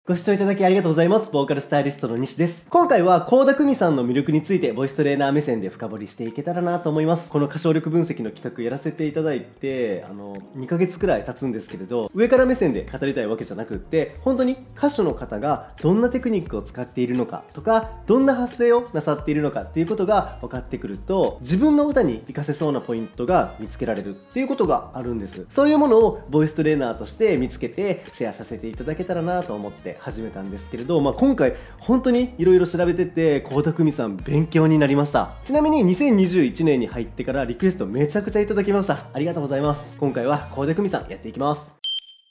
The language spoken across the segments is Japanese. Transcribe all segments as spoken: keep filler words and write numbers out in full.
ご視聴いただきありがとうございます。ボーカルスタイリストの西です。今回は倖田來未さんの魅力についてボイストレーナー目線で深掘りしていけたらなと思います。この歌唱力分析の企画やらせていただいて、あの、にかげつくらい経つんですけれど、上から目線で語りたいわけじゃなくって、本当に歌手の方がどんなテクニックを使っているのかとか、どんな発声をなさっているのかっていうことが分かってくると、自分の歌に活かせそうなポイントが見つけられるっていうことがあるんです。そういうものをボイストレーナーとして見つけてシェアさせていただけたらなと思って始めたんですけれど、まあ、今回本当にいろいろ調べてて倖田來未さん勉強になりました。ちなみににせんにじゅういちねんに入ってからリクエストめちゃくちゃいただきました。ありがとうございます。今回は倖田來未さんやっていきます。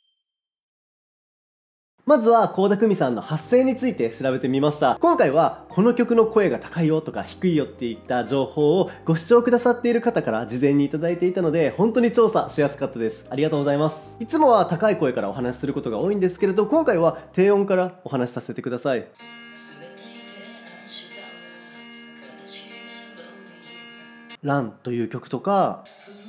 まずは倖田來未さんの発声について調べてみました。今回はこの曲の声が高いよとか低いよっていった情報をご視聴くださっている方から事前にいただいていたので、本当に調査しやすかったです。ありがとうございます。いつもは高い声からお話しすることが多いんですけれど、今回は低音からお話しさせてください。ランという曲とか、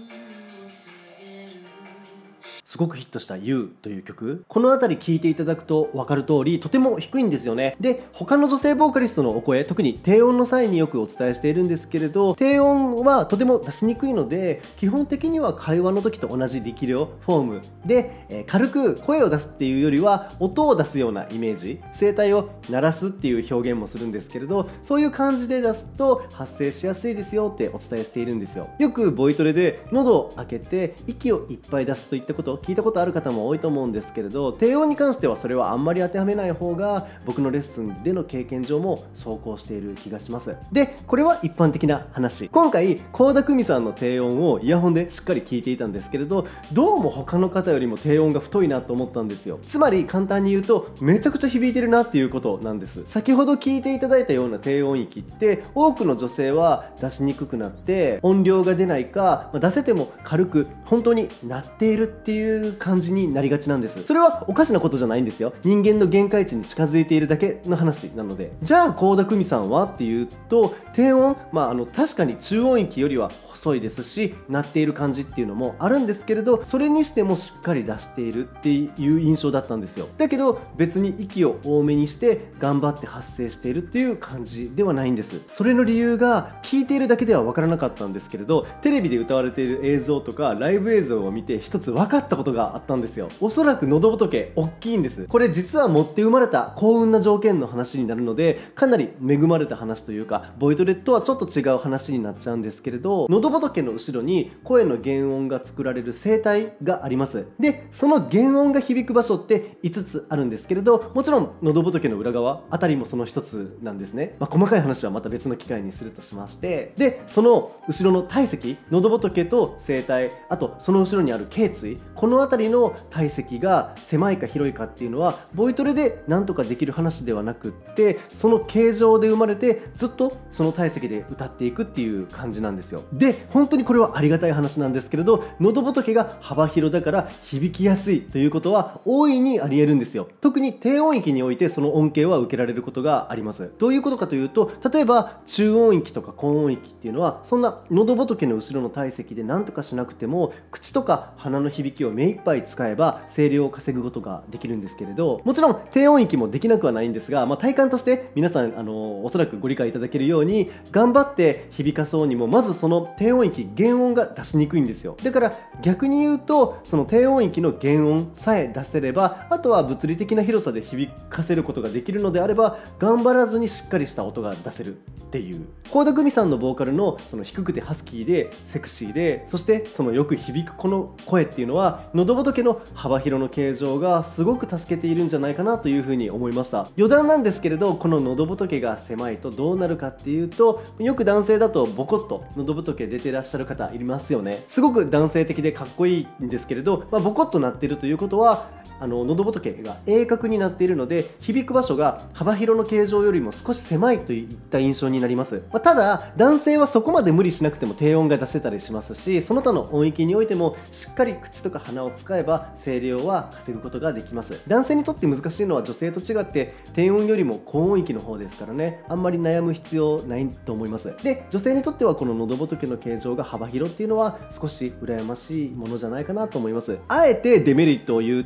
すごくヒットした You という曲、この辺り聴いていただくと分かる通りとても低いんですよね。で、他の女性ボーカリストのお声、特に低音の際によくお伝えしているんですけれど、低音はとても出しにくいので、基本的には会話の時と同じ力量フォームで、えー、軽く声を出すっていうよりは音を出すようなイメージ、声帯を鳴らすっていう表現もするんですけれど、そういう感じで出すと発声しやすいですよってお伝えしているんですよ。よくボイトレで喉を開けて息をいっぱい出すといったことを聞いたことある方も多いと思うんですけれど、低音に関してはそれはあんまり当てはめない方が僕のレッスンでの経験上も走行している気がします。で、これは一般的な話。今回倖田來未さんの低音をイヤホンでしっかり聞いていたんですけれど、どうも他の方よりも低音が太いなと思ったんですよ。つまり簡単に言うとめちゃくちゃ響いてるなっていうことなんです。先ほど聞いていただいたような低音域って多くの女性は出しにくくなって音量が出ないか、まあ、出せても軽く本当に鳴っているっていう感じになりがちなんです。それはおかしなことじゃないんですよ。人間の限界値に近づいているだけの話なので。じゃあ倖田來未さんはっていうと、低音、まああの確かに中音域よりは細いですし鳴っている感じっていうのもあるんですけれど、それにしてもしっかり出しているっていう印象だったんですよ。だけど別に息を多めにして頑張って発声しているっていう感じではないんです。それの理由が聞いているだけでは分からなかったんですけれど、テレビで歌われている映像とかライブ映像を見て一つ分かったことがあったんですよ。おそらく喉仏大きいんです。これ実は持って生まれた幸運な条件の話になるので、かなり恵まれた話というかボイトレとはちょっと違う話になっちゃうんですけれど、喉仏の後ろに声の原音が作られる声帯があります。で、その原音が響く場所っていつつあるんですけれど、もちろん喉仏の裏側あたりもその一つなんですね。まあ、細かい話はまた別の機会にするとしまして、でその後ろの体積、喉仏と声帯、あとその後ろにある頸椎、この辺りの体積が狭いか広いかっていうのはボイトレでなんとかできる話ではなくって、その形状で生まれてずっとその体積で歌っていくっていう感じなんですよ。で、本当にこれはありがたい話なんですけれど、喉仏が幅広だから響きやすいということは大いにあり得るんですよ。特に低音域においてその恩恵は受けられることがあります。どういうことかというと、例えば中音域とか高音域っていうのはそんな喉仏の後ろの体積でなんとかしなくても口とか鼻の響きを目いっぱい使えば声量を稼ぐことができるんですけれど、もちろん低音域もできなくはないんですが、まあ、体感として皆さんあのおそらくご理解いただけるように頑張って響かそうにもまずその低音域原音が出しにくいんですよ。だから逆に言うとその低音域の原音さえ出せれば、あとは物理的な広さで響かせることができるのであれば頑張らずにしっかりした音が出せるっていう。倖田來未さんのボーカルのその低くてハスキーでセクシーで、そしてそのよく響くこの声っていうのは喉仏の幅広の形状がすごく助けているんじゃないかなというふうに思いました。余談なんですけれど、この喉仏が狭いとどうなるかっていうと、よく男性だとボコッと喉仏出てらっしゃる方いますよね。すごく男性的でかっこいいんですけれど、まあ、ボコッとなっているということはあの喉仏が鋭角になっているので響く場所が幅広の形状よりも少し狭いといった印象になります。まあ、ただ男性はそこまで無理しなくても低音が出せたりしますし、その他の音域においてもしっかり口とか鼻を使えば声量は稼ぐことができます。男性にとって難しいのは女性と違って低音よりも高音域の方ですからね、あんまり悩む必要ないと思います。で、女性にとってはこの喉仏の形状が幅広っていうのは少し羨ましいものじゃないかなと思います。あえてデメリットを言うと、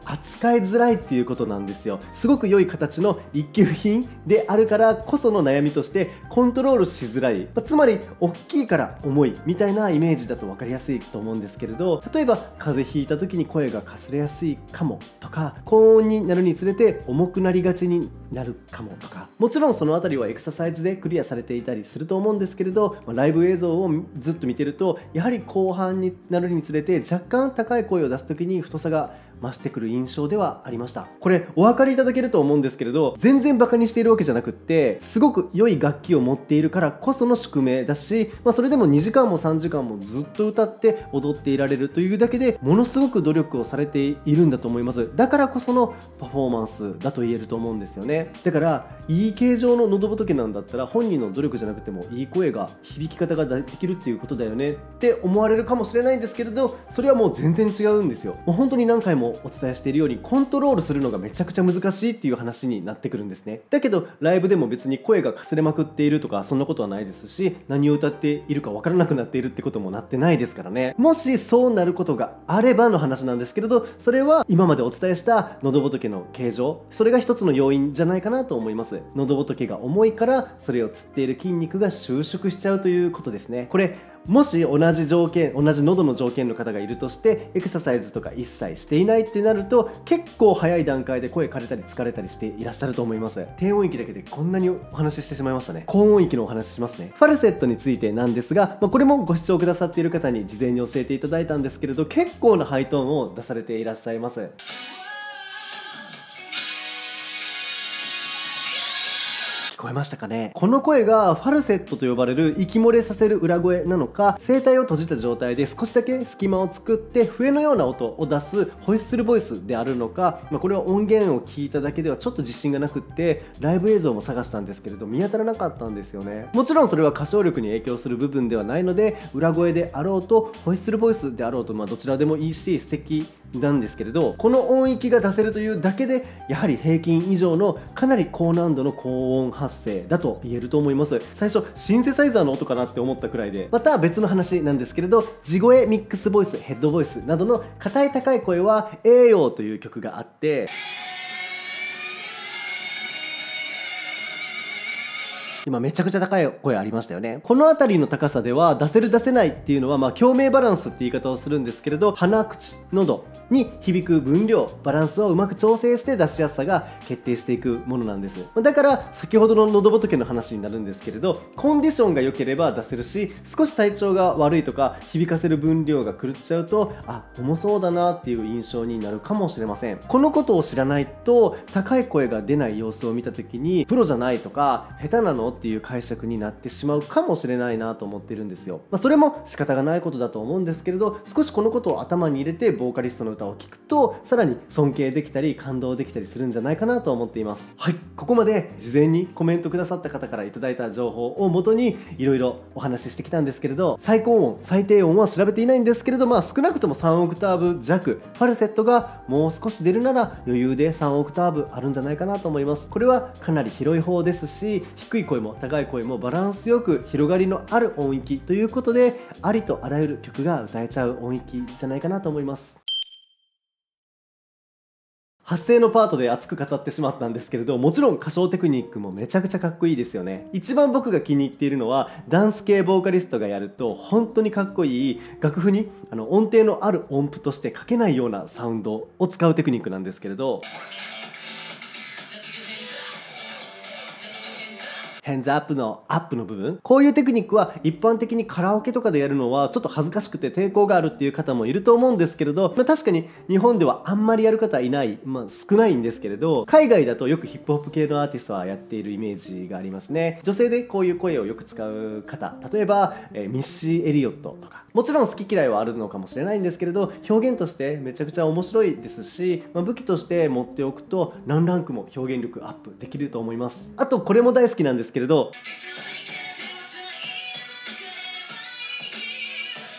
扱いづらいっていうことなんですよ。すごく良い形の一級品であるからこその悩みとしてコントロールしづらい、まあ、つまり大きいから重いみたいなイメージだと分かりやすいと思うんですけれど、例えば風邪ひいた時に声がかすれやすいかもとか、高音になるにつれて重くなりがちになるかもとか、もちろんそのあたりはエクササイズでクリアされていたりすると思うんですけれど、まあ、ライブ映像をずっと見てるとやはり後半になるにつれて若干高い声を出す時に太さが増してくる印象ではありました。これお分かりいただけると思うんですけれど、全然バカにしているわけじゃなくって、すごく良い楽器を持っているからこその宿命だし、まあ、それでもにじかんもさんじかんもずっと歌って踊っていられるというだけでものすごく努力をされているんだと思います。だからこそのパフォーマンスだと言えると思うんですよね。だからいい形状の喉仏なんだったら本人の努力じゃなくてもいい声が響き方ができるっていうことだよねって思われるかもしれないんですけれど、それはもう全然違うんですよ。もう本当に何回もお伝えしているようにコントロールするのがめちゃくちゃ難しいっていう話になってくるんですね。だけどライブでも別に声がかすれまくっているとかそんなことはないですし、何を歌っているか分からなくなっているってこともなってないですからね。もしそうなることがあればの話なんですけれど、それは今までお伝えした喉仏の形状、それが一つの要因じゃないかなと思います。喉仏が重いからそれをつっている筋肉が収縮しちゃうということですね。これもし同じ条件、同じ喉の条件の方がいるとしてエクササイズとか一切していないってなると、結構早い段階で声枯れたり疲れたりしていらっしゃると思います。低音域だけでこんなにお話ししてしまいましたね。高音域のお話ししますね。ファルセットについてなんですが、まあ、これもご視聴くださっている方に事前に教えていただいたんですけれど、結構なハイトーンを出されていらっしゃいます。聞こえましたかね。この声がファルセットと呼ばれる息漏れさせる裏声なのか、声帯を閉じた状態で少しだけ隙間を作って笛のような音を出すホイッスルボイスであるのか、まあ、これは音源を聞いただけではちょっと自信がなくって、ライブ映像も探したんですけれど見当たらなかったんですよね。もちろんそれは歌唱力に影響する部分ではないので、裏声であろうとホイッスルボイスであろうと、まあ、どちらでもいいし素敵なんですけれど、この音域が出せるというだけでやはり平均以上のかなり高難度の高音発声だと言えると思います。最初シンセサイザーの音かなって思ったくらいで、また別の話なんですけれど、地声、ミックスボイス、ヘッドボイスなどの硬い高い声は「栄養」という曲があって、今めちゃくちゃ高い声ありましたよね。この辺りの高さでは出せる出せないっていうのは、まあ共鳴バランスって言い方をするんですけれど、鼻口喉に響く分量バランスをうまく調整して出しやすさが決定していくものなんです。だから先ほどの喉仏の話になるんですけれど、コンディションが良ければ出せるし、少し体調が悪いとか響かせる分量が狂っちゃうと、あ、重そうだなっていう印象になるかもしれません。このことを知らないと高い声が出ない様子を見た時にプロじゃないとか下手なのっていう解釈になってしまうかもしれないなと思ってるんですよ。まあ、それも仕方がないことだと思うんですけれど、少しこのことを頭に入れてボーカリストの歌を聴くとさらに尊敬できたり感動できたりするんじゃないかなと思っています。はい、ここまで事前にコメントくださった方からいただいた情報をもとにいろいろお話ししてきたんですけれど、最高音最低音は調べていないんですけれど、まあ少なくともさんオクターブ弱、ファルセットがもう少し出るなら余裕でさんオクターブあるんじゃないかなと思います。これはかなり広い方ですし、低い声も高い声もバランスよく広がりのある音域ということで、ありとあらゆる曲が歌えちゃう音域じゃないかなと思います。発声のパートで熱く語ってしまったんですけれど、もちろん歌唱テクニックもめちゃくちゃかっこいいですよね。一番僕が気に入っているのは、ダンス系ボーカリストがやると本当にかっこいい、楽譜にあの音程のある音符として書けないようなサウンドを使うテクニックなんですけれど、ヘンズアップのアップの部分、こういうテクニックは一般的にカラオケとかでやるのはちょっと恥ずかしくて抵抗があるっていう方もいると思うんですけれど、まあ、確かに日本ではあんまりやる方いない、まあ、少ないんですけれど、海外だとよくヒップホップ系のアーティストはやっているイメージがありますね。女性でこういう声をよく使う方、例えば、えー、ミッシー・エリオットとか、もちろん好き嫌いはあるのかもしれないんですけれど、表現としてめちゃくちゃ面白いですし、まあ、武器として持っておくと何ランクも表現力アップできると思います。あとこれも大好きなんですけれど、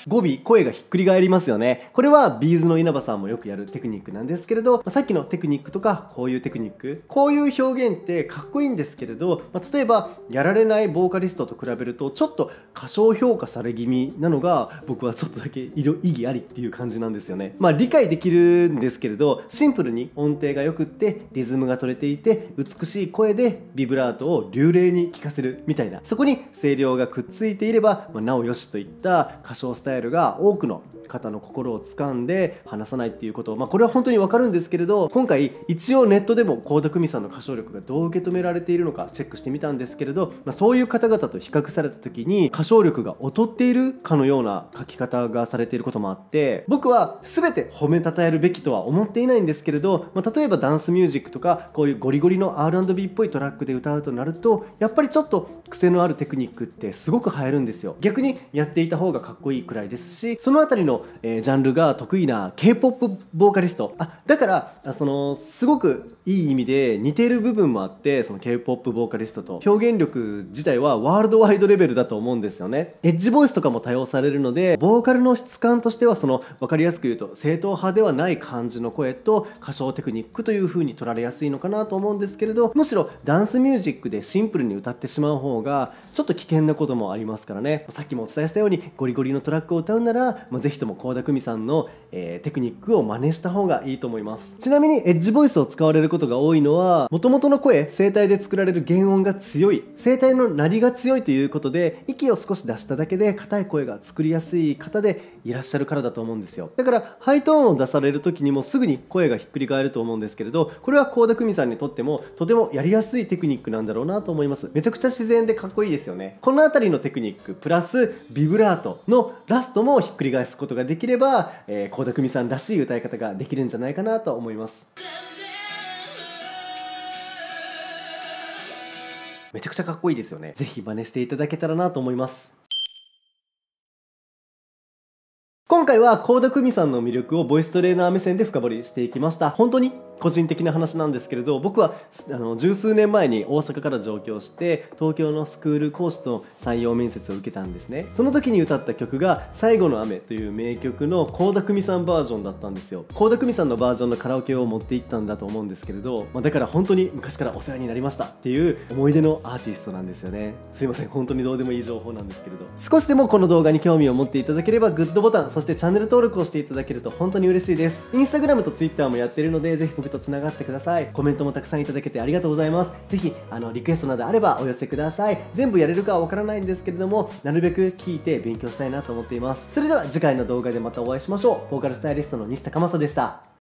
語尾、声がひっくり返りますよね。これはビーズの稲葉さんもよくやるテクニックなんですけれど、まあ、さっきのテクニックとかこういうテクニック、こういう表現ってかっこいいんですけれど、まあ、例えばやられないボーカリストと比べるとちょっと過小評価され気味なのが僕はちょっとだけ意義ありっていう感じなんですよね。まあ理解できるんですけれど、シンプルに音程が良くってリズムが取れていて美しい声でビブラートを流麗に聴かせるみたいな、そこに声量がくっついていれば、まあ、なおよしといった歌唱スタイルが多くの方の心を掴んで離さないっていうこと、まあ、これは本当にわかるんですけれど、今回一応ネットでも倖田來未さんの歌唱力がどう受け止められているのかチェックしてみたんですけれど、まあ、そういう方々と比較された時に歌唱力が劣っているかのような書き方がされていることもあって、僕は全て褒めたたえるべきとは思っていないんですけれど、まあ、例えばダンスミュージックとかこういうゴリゴリの アールアンドビー っぽいトラックで歌うとなると、やっぱりちょっと癖のあるテクニックってすごく映えるんですよ。逆にやっていた方がかっこいいくらいですし、そのあたりの、えー、ジャンルが得意な ケーポップ ボーカリスト、あだからそのすごくいい意味で似ている部分もあって、その ケーポップ ボーカリストと表現力自体はワールドワイドレベルだと思うんですよね。エッジボイスとかも多用されるので、ボーカルの質感としてはその分かりやすく言うと正統派ではない感じの声と歌唱テクニックという風に取られやすいのかなと思うんですけれど、むしろダンスミュージックでシンプルに歌ってしまう方がちょっと危険なこともありますからね。さっきもお伝えしたようにゴリゴリのトラックを歌うなら、まあ、ぜひとも倖田來未さんの、えー、テクニックを真似した方がいいと思います。ちなみにエッジボイスを使われることが多いのは、元々の声、声帯で作られる原音が強い、声帯の鳴りが強いということで、息を少し出しただけで硬い声が作りやすい方でいらっしゃるからだと思うんですよ。だからハイトーンを出される時にもすぐに声がひっくり返ると思うんですけれど、これは倖田來未さんにとってもとてもやりやすいテクニックなんだろうなと思います。めちゃくちゃ自然でかっこいいですよね。このあたりのテクニックプラスビブラートのラストもひっくり返すことができれば、えー、倖田來未さんらしい歌い方ができるんじゃないかなと思います。めちゃくちゃかっこいいですよね。ぜひ真似していただけたらなと思います。今回は倖田來未さんの魅力をボイストレーナー目線で深掘りしていきました。本当に個人的な話なんですけれど、僕はあの十数年前に大阪から上京して東京のスクール講師と採用面接を受けたんですね。その時に歌った曲が最後の雨という名曲の倖田來未さんバージョンだったんですよ。倖田來未さんのバージョンのカラオケを持って行ったんだと思うんですけれど、まあ、だから本当に昔からお世話になりましたっていう思い出のアーティストなんですよね。すいません、本当にどうでもいい情報なんですけれど、少しでもこの動画に興味を持っていただければグッドボタン、そしてチャンネル登録をしていただけると本当に嬉しいです。インスタグラムとツイッターもやってるので、ぜひ僕とつながってください。コメントもたくさんいただけてありがとうございます。ぜひあのリクエストなどあればお寄せください。全部やれるかはわからないんですけれども、なるべく聞いて勉強したいなと思っています。それでは次回の動画でまたお会いしましょう。ボーカルスタイリストの西高正でした。